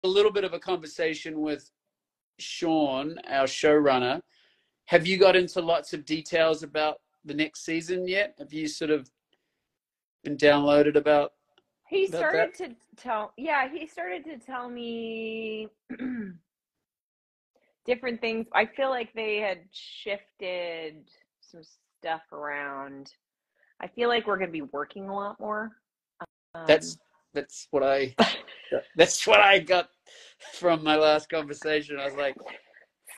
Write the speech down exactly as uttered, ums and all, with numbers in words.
a little bit of a conversation with Sean, our showrunner. Have you got into lots of details about the next season yet? Have you sort of been downloaded about He about that? started to tell, yeah, he started to tell me different things. I feel like they had shifted some stuff around. I feel like we're going to be working a lot more. Um, That's that's what I that's what I got from my last conversation. I was like,